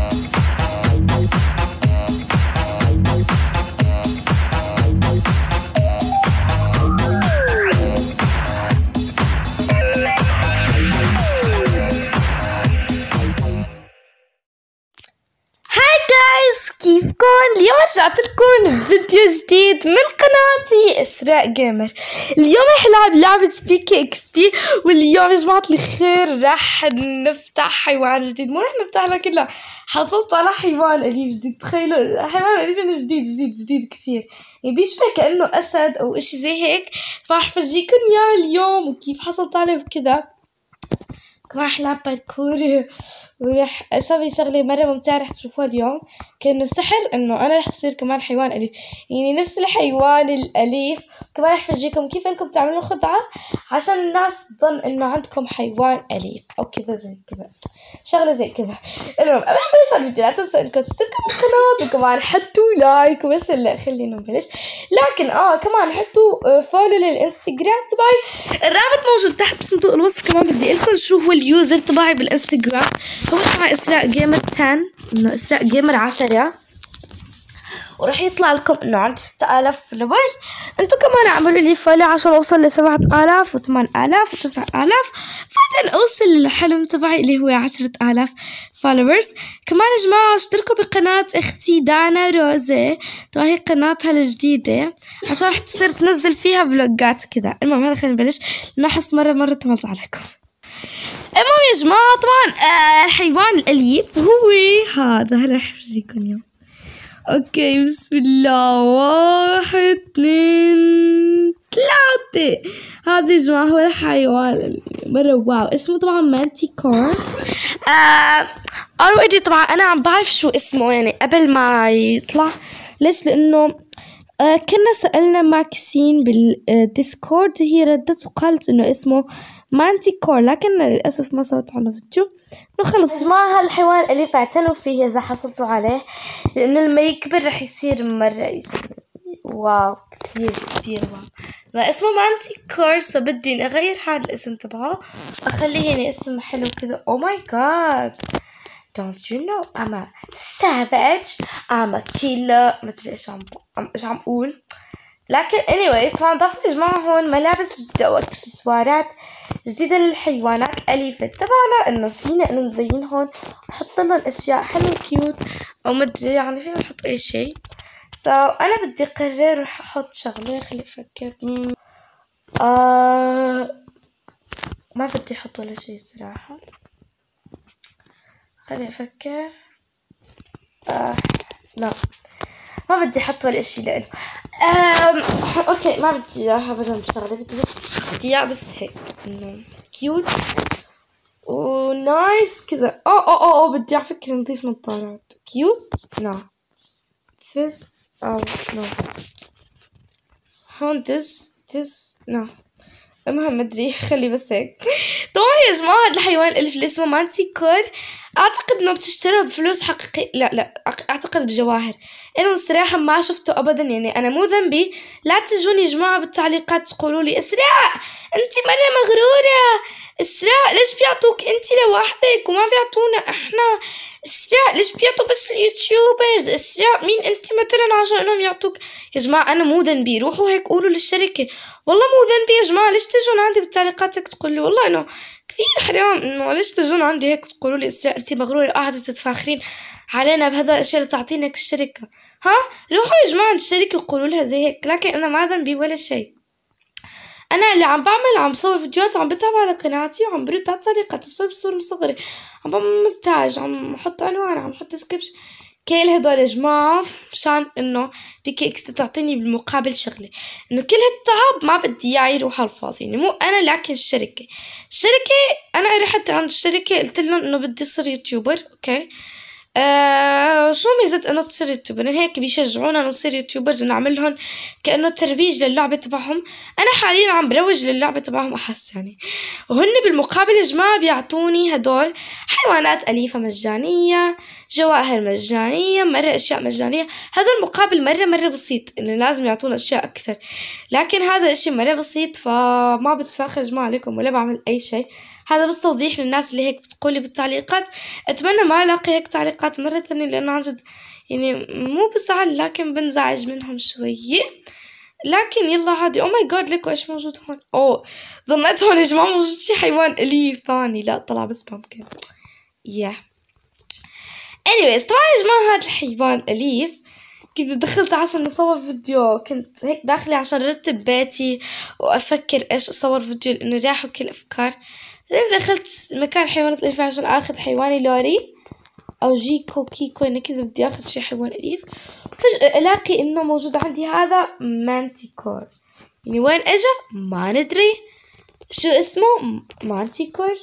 كيفكن؟ اليوم رجعت لكم فيديو جديد من قناتي إسراء جيمر. اليوم رح نلعب لعبة بيكي اكس تي، واليوم يا جماعة الخير رح نفتح حيوان جديد. مو رح نفتح لها كلها، حصلت على حيوان أليف جديد. تخيلوا حيوان أليف جديد جديد جديد كثير، يعني بيشبه كأنه أسد أو إشي زي هيك. فرح فرجيكم إياه اليوم وكيف حصلت عليه وكذا. كمان رح نلعب باركور ورح اسوي شغلة مرة ممتعة رح تشوفوها اليوم، كأنه سحر انه انا رح اصير كمان حيوان اليف، يعني نفس الحيوان الاليف. كمان رح فرجيكم كيف انكم تعملوا خدعة عشان الناس تظن انه عندكم حيوان اليف او كذا زي كذا، شغلة زي كذا. المهم قبل ما نبلش الفيديو لا تنسوا انكم تشتركوا بالقناة وكمان حطوا لايك. وبس هلا خلينا نبلش، لكن كمان حطوا فولو للانستغرام تبعي، الرابط موجود تحت بصندوق الوصف. كمان بدي لكم شو هو اليوزر تبعي بالانستغرام، هو تبع إسراء جيمر 10، انه إسراء جيمر 10، ورح يطلع لكم انه عندي 6000 فولورز. انتو كمان اعملوا لي فولو عشان اوصل ل 7000 و 8000 و 9000، بعدين اوصل للحلم تبعي اللي هو 10000 فولورز. كمان يا جماعة اشتركوا بقناة اختي دانا روزي، طبعا هي قناتها الجديدة عشان رح تصير تنزل فيها فلوجات كذا. المهم هلا خلينا نبلش، نحس مرة تملص عليكم. المهم يا جماعة طبعا الحيوان الأليف هو هذا، هلا رح أفرجيكم اياه. اوكي بسم الله، 1 2 3. هذا يا جماعة هو الحيوان مرة واو، اسمه طبعا مانتيكور. اوريدي طبعا انا عم بعرف شو اسمه يعني قبل ما يطلع. ليش؟ لانه كنا سألنا ماكسين بالديسكورد، هي ردت وقالت انه اسمه مانتيكور، لكن للأسف ما سويت عنه فيديو. انه خلص يا جماعة هالحيوان أليف اعتنوا فيه إذا حصلتوا عليه، لأنه لما يكبر رح يصير مرة واو كثير واو. ما اسمه مانتيكور، سو بدي أغير هذا الاسم تبعه، أخليه يعني اسم حلو كذا. Oh my god, don't you know I'm a savage, I'm a killer. مدري إيش عم أقول، لكن anyways طبعا ضافوا يا جماعة هون ملابس جديدة واكسسوارات جديدة للحيوانات الأليفة تبعنا، انه فينا انه نزين هون نحط لهم اشياء حلوة كيوت او مدري، يعني فينا نحط اي شيء. انا بدي اقرر رح احط شغلة، خلي افكر. ما بدي احط ولا شيء صراحة، خلي افكر. لا ما بدي احط ولا اشي لإله. اوكي ما بدي اياها ابدا شغله، بدي بس هيك انه كيوت ونايس كذا. بدي على فكرة نضيف نظارات كيوت. نو this نو هون this نو. المهم مدري خلي بس هيك. طبعا يا جماعة هذا الحيوان اللي اسمه مانتيكور اعتقد انه بتشتريه بفلوس حقيقية، لا اعتقد بجواهر. انا الصراحة ما شفته ابدا، يعني انا مو ذنبي. لا تجوني يا جماعة بالتعليقات تقولوا لي اسراء انتي مرة مغرورة، اسراء ليش بيعطوك انتي لوحدك وما بيعطونا احنا، اسراء ليش بيعطوا بس اليوتيوبرز، اسراء مين انتي مثلا عشان انهم يعطوك. يا جماعة انا مو ذنبي، روحوا هيك قولوا للشركة. والله مو ذنبي يا جماعة، ليش تجون عندي بالتعليقات هيك تقولوا لي؟ والله انه كثير حرام، انه ليش تجون عندي هيك تقولوا لي اسراء انتي مغرورة قاعدة تتفاخرين علينا بهذول الاشياء اللي تعطينا الشركة. روحوا يا جماعة عند الشركة وقولوا لها زي هيك، لكن انا ما ذنبي ولا شيء. انا اللي عم بعمل عم بصور فيديوهات، عم بتابع على قناتي وعم برد على التعليقات، بصور بصور مصغرة، عم بعمل مونتاج، عم احط عنوان، عم احط سكريبشن، كل هدول يا جماعة مشان انه بيكي اكس تعطيني بالمقابل شغلة، انه كل هالتعب ما بدي اياه يروح على الفاضي. يعني مو انا لكن الشركة انا رحت عند الشركة قلت لهم انه بدي اصير يوتيوبر. اوكي شو ميزة انه تصير يوتيوبر؟ هيك بيشجعونا نصير يوتيوبرز ونعمل لهم كأنه ترويج للعبة تبعهم. انا حاليا عم بروج للعبة تبعهم احس يعني، وهن بالمقابل يا جماعة بيعطوني هدول حيوانات أليفة مجانية، جواهر مجانية، مرة اشياء مجانية. هذا المقابل مرة بسيط، انه لازم يعطونا اشياء اكثر، لكن هذا اشي مرة بسيط، فما بتفاخر يا جماعة عليكم ولا بعمل اي شيء. هذا بس توضيح للناس اللي هيك بتقولي بالتعليقات. أتمنى ما ألاقي هيك تعليقات مرة ثانية، لأنه عن جد يعني مو بزعل لكن بنزعج منهم شوية. لكن يلا عادي. او ماي جاد، ليكو ايش موجود هون؟ اوه ظنيت هون يا جماعة موجود شي حيوان أليف ثاني، لا طلع بس بامكن. anyways طبعا يا جماعة هاد الحيوان أليف. كنت دخلت عشان نصور فيديو، كنت هيك داخلة عشان رتب بيتي وأفكر إيش أصور فيديو لأنه راحوا كل أفكار. دخلت مكان حيوانات أليفة عشان أخذ حيواني لوري أو جيكو كيكو، إنه كذا بدي أخذ شي حيوان أليف. فجأة ألاقي إنه موجود عندي هذا مانتيكور. يعني وين إجا ما ندري، شو اسمه مانتيكور.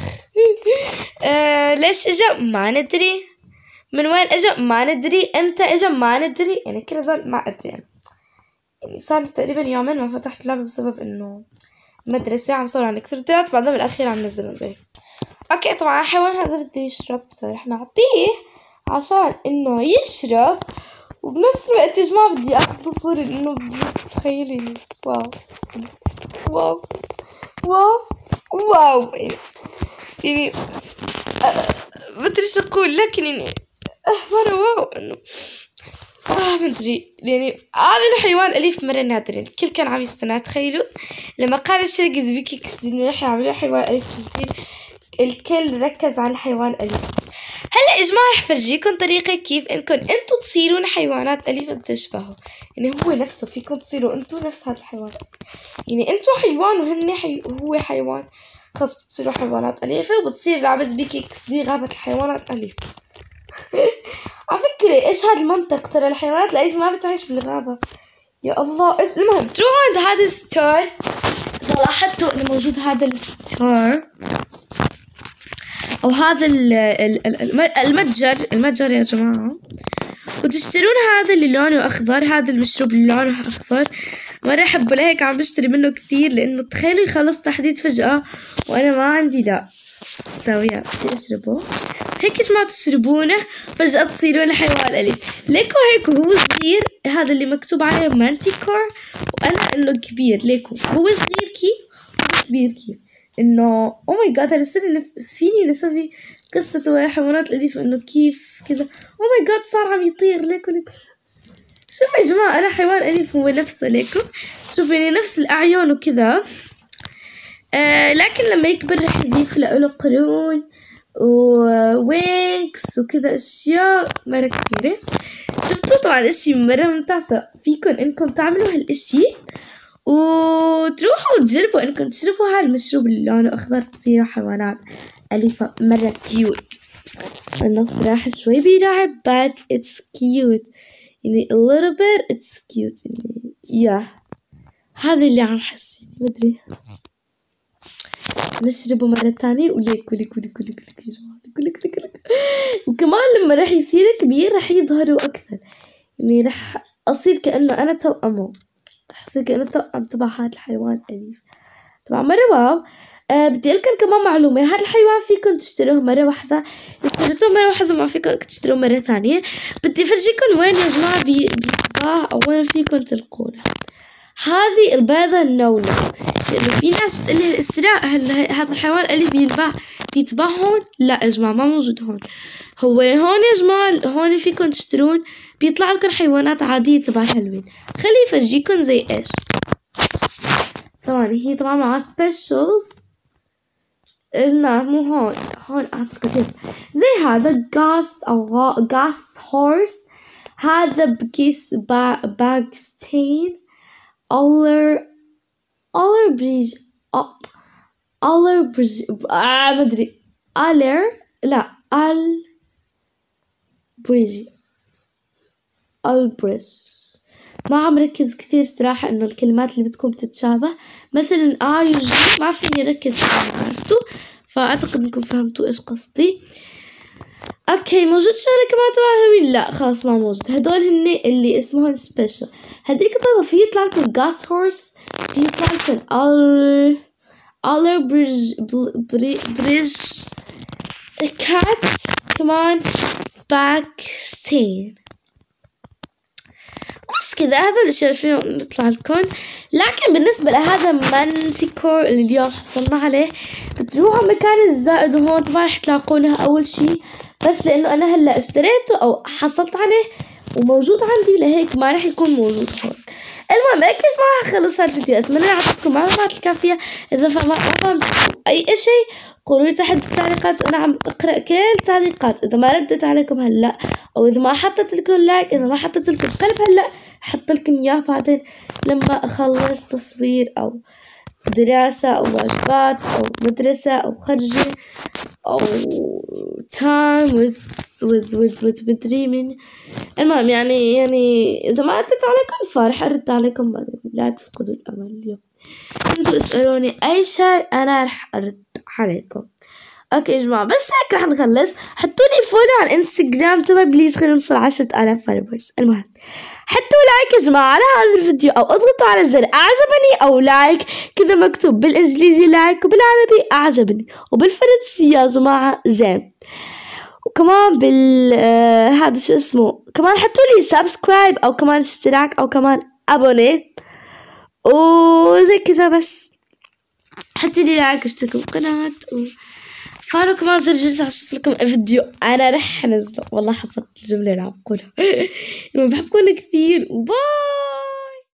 ليش إجا ما ندري، من وين اجا ما ندري، امتى اجا ما ندري، يعني كل هذول ما ادري. يعني صار تقريبا يومين ما فتحت اللعبة بسبب انه مدرسة عم صور عن كثير فيديوهات، بعدين بالاخير عم نزلهم زي. اوكي طبعا الحيوان هذا بده يشرب، رح نعطيه عشان انه يشرب، وبنفس الوقت يا جماعة بدي اخذ له صورة لانه تخيلي واو واو واو واو. يعني بدري شو اقول، لكن يعني مرة واو انه مدري. يعني هذا الحيوان أليف مرة نادر، الكل كان عم يستنى. تخيلوا لما قالت شركة بيكي إنه رح يعملوا حيوان أليف جديد، الكل ركز على الحيوان الأليف. هلا يا جماعة رح فرجيكم طريقة كيف انكم انتو تصيرون حيوانات أليفة بتشبهوا. يعني هو نفسه فيكم تصيروا انتو نفس هذا الحيوان. يعني انتو حيوان وهن هو حيوان، خلص بتصيروا حيوانات أليفة وبتصير لعبة بيكي دي غابة الحيوانات أليفة. على فكرة ايش هذا المنطق، ترى الحيوانات الأليفة ما بتعيش بالغابة. يا الله ايش. المهم تروحوا عند هذا الستور، إذا لاحظتوا انه موجود هذا الستور او هذا المتجر يا جماعة، وتشترون هذا اللي لونه اخضر، هذا المشروب اللي لونه اخضر. مرة احبه لهيك عم بشتري منه كثير، لانه تخيلوا يخلص تحديث فجأة وانا ما عندي. لا سويا بدي اشربه هيك يا جماعة، تشربونه فجأة تصيرون حيوان أليف. ليكو هيك هو صغير، هذا اللي مكتوب عليه مانتيكور، وانا انه كبير. ليكو هو صغير كيف كبير كيف، انه او ماي جاد هالسنة فيني نسوي قصة حيوانات الأليفة انه كيف كذا. او ماي جاد صار عم يطير. ليكو شوفوا يا جماعة انا حيوان أليف هو نفسه. ليكو شوفوا يعني نفس الأعين وكذا. لكن لما يكبر رح يضيف له قرون ووينكس وكذا اشياء مرة كثيرة. شفتوا طبعا اشي مرة ممتازة، فيكن انكم تعملوا هالاشي وتروحوا تجربوا انكم تشربوا هالمشروب اللي لونه اخضر، تصيروا حيوانات أليفة مرة كيوت. النص راح شوي بيرعب but it's cute، يعني a little bit it's cute. يعني هذا اللي عم حس، يعني مدري. نشربه مرة تانية وليك وليك وليك وليك وليك يا جماعة وليك وليك وليك. وكمان لما رح يصير كبير رح يظهروا أكثر، يعني رح أصير كأنه أنا توأمه، رح أصير كأنه توأم تبع هذا الحيوان أليف. طبعا مرة واو. بدي أقولكم كمان معلومة، هذا الحيوان فيكم تشتروه مرة واحدة، اشتريتوه مرة واحدة ما فيكم تشتروه مرة ثانية. بدي أفرجيكم وين يا جماعة بيتباع أو وين فيكم تلقونه. هذه البيضة النونو، لأنه في ناس بتقلي الإسراء هذا الحيوان اللي بيتباع هون. لا يا جماعة ما موجود هون، هو هون يا جماعة، هون فيكم تشترون، بيطلع لكم حيوانات عادية تبع الهالوين. خلي يفرجيكم زي إيش. ثواني، هي طبعا مع سبيشلز. لا مو هون أعتقد زي هذا غاست أو غاست هورس، هذا بكيس باغستين أولر بريج مدري لا البريج. ما عم ركز كثير صراحة انه الكلمات اللي بتكون بتتشابه، مثلا وجي ما فيني ركز عرفتوا، فاعتقد انكم فهمتوا ايش قصدي. اوكي موجود شغلة كمان تبع هالوين؟ لا خلاص ما موجود. هدول هن اللي اسمهم سبيشل. هديك البيضة في يطلع لكم غاست هورس، في يطلع لكم بريج كات، كمان باكستين. وبس كذا هذا الاشياء فينا نطلع الكون. لكن بالنسبة لهذا مانتيكور اللي اليوم حصلنا عليه بتروحوا مكان الزائد هون طبعا رح تلاقونها اول شي، بس لانه انا هلا اشتريته او حصلت عليه وموجود عندي لهيك ما رح يكون موجود هون. المهم هيك يا جماعة خلص هالفيديو، اتمنى اعطيتكم معلومات الكافية. اذا ما فهمت اي اشي قولوا لي تحت بالتعليقات وانا عم اقرا كل التعليقات. اذا ما ردت عليكم هلا او اذا ما حطيت لكم لايك، اذا ما حطيت لكم قلب هلا احط لكم اياه بعدين لما اخلص تصوير او دراسة او واجبات او مدرسة او خرجة او time with مدري من. المهم يعني اذا ما ردت عليكم فرح ارد عليكم بعدين، لا تفقدوا الامل. اليوم انتوا اسألوني اي شيء انا رح ارد عليكم. اوكي يا جماعة بس هيك رح نخلص. حطوا لي فولو على الانستغرام تبعي بليز خلينا نوصل 10,000 فولورز. المهم حطوا لايك يا جماعة على هذا الفيديو او اضغطوا على زر اعجبني او لايك كذا مكتوب بالانجليزي لايك وبالعربي اعجبني وبالفرنسي يا جماعة جيم، وكمان هذا شو اسمه كمان حطوا لي سبسكرايب او كمان اشتراك او كمان ابوني وزي كذا. بس حطوا لي لايك واشتركوا بالقناة فعلوا كمان زر الجرس عشان يوصلكم فيديو انا رح انزله. والله حفظت الجملة اللي عم بقولها. بحبكم كثير وباي.